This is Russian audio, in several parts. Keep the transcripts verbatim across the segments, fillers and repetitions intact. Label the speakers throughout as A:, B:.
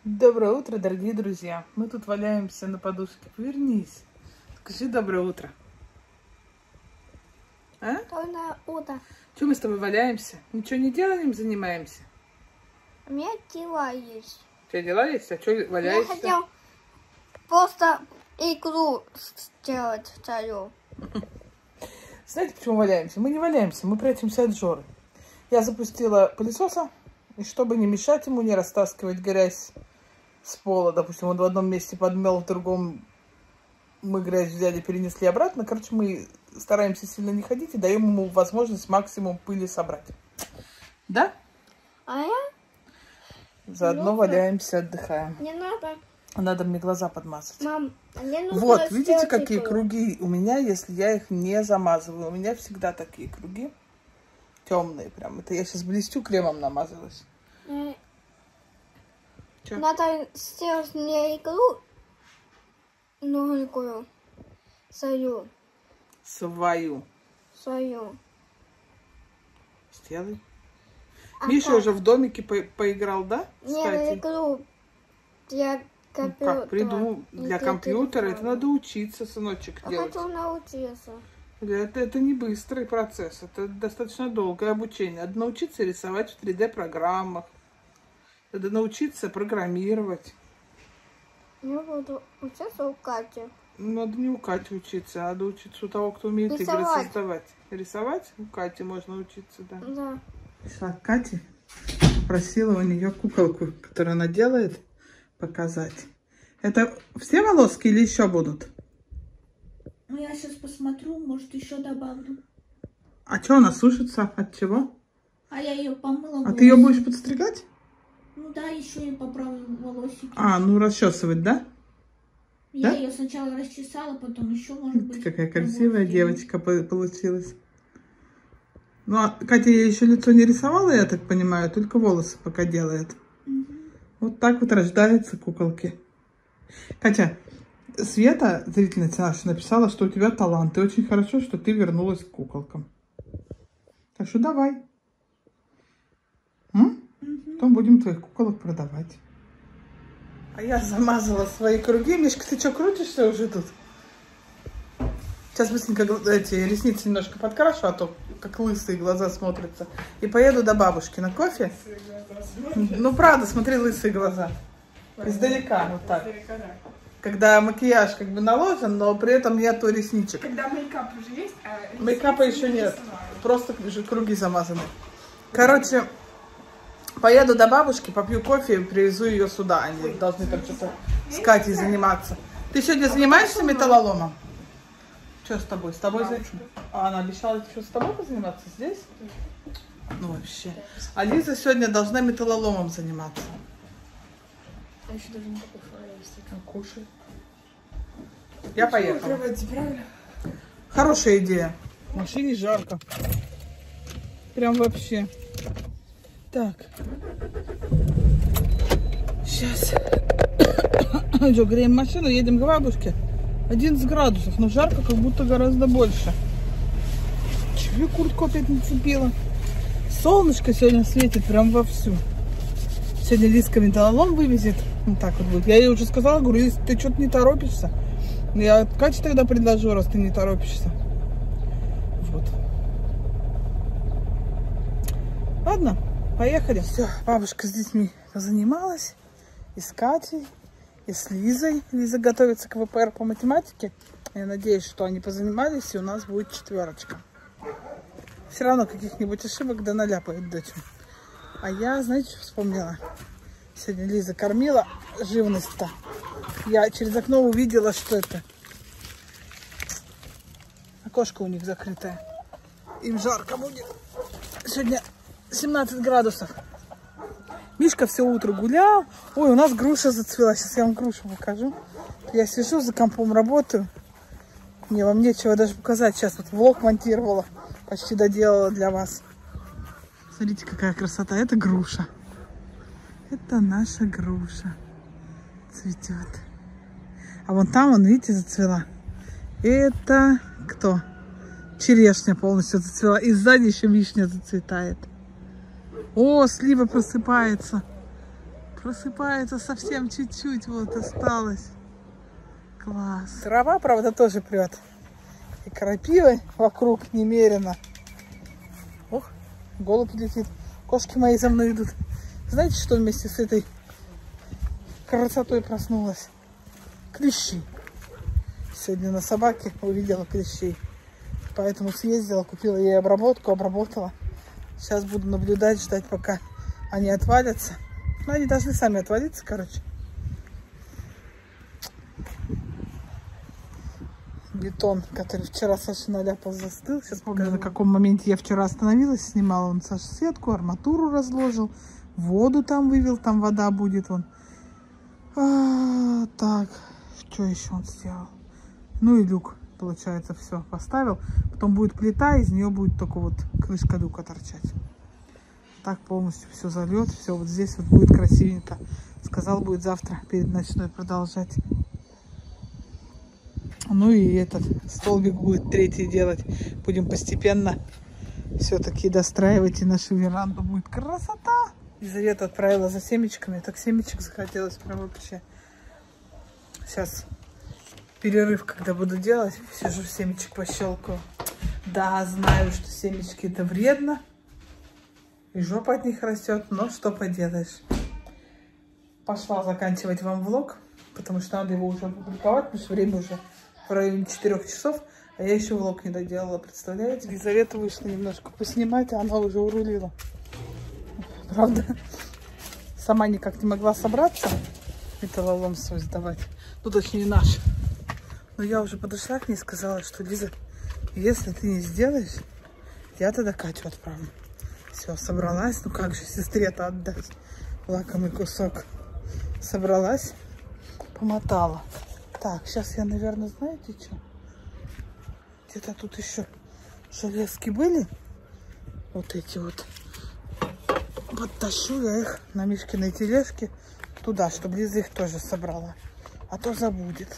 A: Доброе утро, дорогие друзья. Мы тут валяемся на подушке. Повернись. Скажи доброе утро. А?
B: Доброе утро.
A: Что мы с тобой валяемся? Ничего не делаем, занимаемся?
B: У меня дела есть.
A: У тебя дела есть? А что валяешься?
B: Я хотел просто игру сделать свою.
A: Знаете, почему валяемся? Мы не валяемся, мы прячемся от Жоры. Я запустила пылесоса, и чтобы не мешать ему, не растаскивать грязь с пола, допустим, он в одном месте подмел, в другом мы грязь взяли, перенесли обратно. Короче, мы стараемся сильно не ходить и даем ему возможность максимум пыли собрать. Да?
B: А я?
A: Заодно
B: Ну,
A: валяемся, отдыхаем.
B: Не надо.
A: Надо мне глаза подмазать.
B: Мам, мне нужно
A: Вот, видите,
B: сделать
A: какие
B: игру.
A: круги у меня, если я их не замазываю. У меня всегда такие круги. Темные прям. Это я сейчас блестю, кремом намазалась.
B: Э,
A: Чё?
B: Надо сделать мне игру новенькую. Свою.
A: Свою.
B: Свою.
A: Сделай.
B: А
A: Миша
B: как?
A: уже в домике по поиграл, да?
B: Не,
A: Кстати?
B: игру для
A: Ну,
B: компьютера.
A: как придумал?
B: Не
A: Для компьютера это
B: телефона.
A: надо учиться, сыночек,
B: Я
A: делать.
B: хочу научиться.
A: Это, это не быстрый процесс, это достаточно долгое обучение. Надо научиться рисовать в три дэ программах. Надо научиться программировать.
B: Я буду учиться у Кати.
A: Надо не у Кати учиться, а надо учиться у того, кто умеет игры
B: Рисовать.
A: создавать. Рисовать? У Кати можно учиться, да.
B: Да.
A: Пришла к Кате, попросила у нее куколку, которую она делает, показать. Это все волоски или еще будут?
C: Ну, я сейчас посмотрю, может, еще добавлю.
A: А что она сушится? От чего?
C: А я ее помыла.
A: А
C: волосы.
A: ты ее будешь подстригать?
C: Ну да, еще и поправлю волосики.
A: А, ну расчесывать, да?
C: Я
A: да?
C: ее сначала расчесала, потом еще, может быть...
A: Какая красивая
C: волосы.
A: девочка по- получилась. Ну, а Катя ей еще лицо не рисовала, я так понимаю, только волосы пока делает.
C: Мгм.
A: Вот так вот рождаются куколки. Катя, Света, зрительница наша, написала, что у тебя талант. И очень хорошо, что ты вернулась к куколкам. Так что давай. М?
C: Мгм.
A: Потом будем твоих куколок продавать. А я замазала свои круги. Мишка, ты что, крутишься уже тут? Сейчас быстренько гл- эти ресницы немножко подкрашу, а то как лысые глаза смотрятся. И поеду до бабушки на кофе. Ну, правда, смотри, лысые глаза. Издалека, вот так. Когда макияж как бы наложен, но при этом нету ресничек.
D: Когда мейкап уже есть, а
A: Мейкапа
D: ресницы
A: еще
D: не
A: нет.
D: рисовала.
A: Просто уже круги замазаны. Короче, поеду до бабушки, попью кофе и привезу ее сюда. Они должны там что-то с Катей заниматься. Ты сегодня занимаешься металлоломом? Что с тобой? С тобой за... А она обещала еще с тобой позаниматься здесь? Ну вообще. А Лиза сегодня должна металлоломом заниматься.
D: А еще даже не покушала, если.
A: Кушай. Я поехала.
D: Открывайте, правильно?
A: Хорошая идея. В машине жарко. Прям вообще. Так. Сейчас. Что, греем машину, едем к бабушке. одиннадцать градусов, но жарко как будто гораздо больше. Чего я куртку опять нацепила? Солнышко сегодня светит прям вовсю. Сегодня Лизка металлолом вывезет. Вот так вот будет. Я ей уже сказала, говорю, Лиз, ты что-то не торопишься. Я Кате тогда предложу, раз ты не торопишься. Вот. Ладно, поехали. Все, бабушка с детьми позанималась. И с Катей, и с Лизой. Лиза готовится к вэ пэ эр по математике. Я надеюсь, что они позанимались, и у нас будет четверочка. Все равно каких-нибудь ошибок да наляпает дочь. А я, знаете, что вспомнила? Сегодня Лиза кормила живность-то. Я через окно увидела, что это. Окошко у них закрытое. Им жарко будет. Сегодня семнадцать градусов. Мишка все утро гулял. Ой, у нас груша зацвела. Сейчас я вам грушу покажу. Я сижу за компом, работаю. Мне вам нечего даже показать. Сейчас вот влог монтировала. Почти доделала для вас. Смотрите, какая красота. Это груша. Это наша груша. Цветет. А вон там, вон, видите, зацвела. Это кто? Черешня полностью зацвела. И сзади еще вишня зацветает. О, слива просыпается. Просыпается совсем чуть-чуть, вот осталось. Класс. Трава, правда, тоже прет. И крапивы вокруг немерено. Ох, голубь летит. Кошки мои за мной идут. Знаете, что вместе с этой красотой проснулась? Клещи. Сегодня на собаке увидела клещей. Поэтому съездила, купила ей обработку, обработала. Сейчас буду наблюдать, ждать, пока они отвалятся. Но они должны сами отвалиться, короче. Бетон, который вчера Саша наляпал, застыл. Сейчас покажу, на каком моменте я вчера остановилась, снимала. Он Саша сетку, арматуру разложил, воду там вывел, там вода будет. Он. А, так, что еще он сделал? Ну и люк, получается, все поставил. Потом будет плита, из нее будет только вот крышка люка торчать. Так полностью все зальет, все вот здесь вот будет красивенько. Сказал, будет завтра перед ночной продолжать. Ну и этот столбик будет третий делать. Будем постепенно все-таки достраивать, и нашу веранду будет красота. Елизавета отправила за семечками. Так семечек захотелось прям вообще. Сейчас перерыв, когда буду делать, сижу, семечек пощелкаю. Да, знаю, что семечки это вредно. И жопа от них растет, но что поделаешь. Пошла заканчивать вам влог, потому что надо его уже опубликовать, потому что время уже в районе четырёх часов, а я еще влог не доделала, представляете? Елизавета вышла немножко поснимать, а она уже урулила. Правда? Сама никак не могла собраться металлолом свой сдавать. Ну, точнее, наш. Но я уже подошла к ней и сказала, что, Лиза, если ты не сделаешь, я тогда Катю отправлю. Все, собралась. Ну как же сестре-то отдать лакомый кусок. Собралась, помотала. Так, сейчас я, наверное, знаете что? Где-то тут еще железки были. Вот эти вот. Подтащу я их на Мишкиной тележке туда, чтобы Лиза их тоже собрала. А то забудет.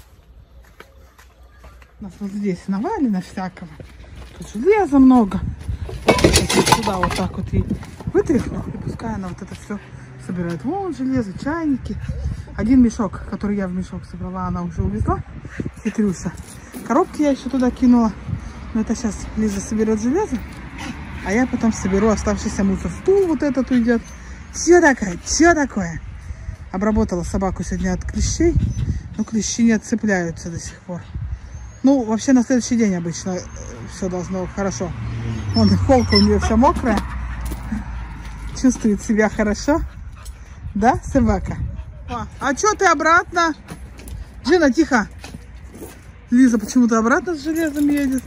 A: У нас вот здесь навалено всякого. Тут железа много. Сюда вот так вот и вытряхну, и пускай она вот это все собирает. Вон железо, чайники. Один мешок, который я в мешок собрала, она уже увезла. Хитрюша. Коробки я еще туда кинула. Но это сейчас Лиза соберет железо, а я потом соберу оставшийся мусор. Стул вот этот уйдет. Все такое, все такое. Обработала собаку сегодня от клещей, но клещи не отцепляются до сих пор. Ну, вообще на следующий день обычно все должно хорошо. Вон, холка у нее вся мокрая. Чувствует себя хорошо. Да, собака? А, а что ты обратно? Джина, тихо. Лиза почему-то обратно с железом едет.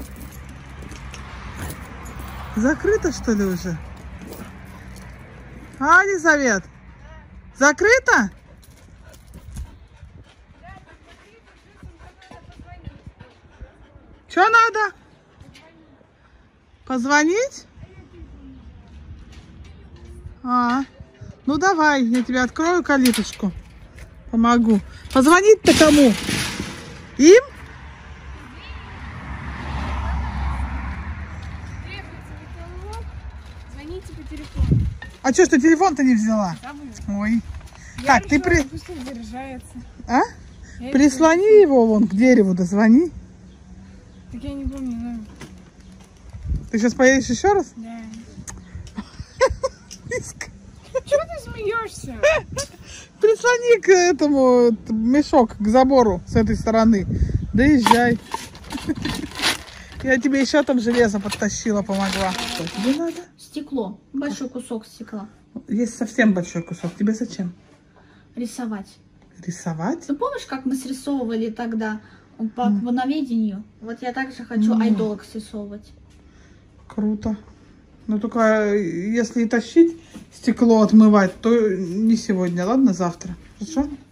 A: Закрыто, что ли, уже? А, Елизавет? Закрыто? Что надо? Позвонить? А, ну давай, я тебе открою калиточку. Помогу. Позвонить-то кому? Им?
D: Звоните по телефону.
A: А что, что телефон-то не взяла?
D: Забыла.
A: Ой.
D: Я
A: так,
D: решила,
A: ты при...
D: пусть заряжается.
A: А?
D: Я
A: Прислони
D: решила...
A: его вон к дереву, дозвони.
D: Так я не помню, но...
A: Ты сейчас поедешь еще раз?
D: Да. Чего ты смеешься?
A: Прислони к этому мешок, к забору с этой стороны. Доезжай. Я тебе еще там железо подтащила, помогла. Что тебе надо?
C: Стекло. Большой кусок стекла.
A: Есть совсем большой кусок. Тебе зачем?
C: Рисовать.
A: Рисовать?
C: Ты помнишь, как мы срисовывали тогда по аквановедению? Вот я также хочу
A: Mm.
C: айдолок срисовывать.
A: Круто. Но только если и тащить стекло, отмывать, то не сегодня, ладно, завтра. Хорошо?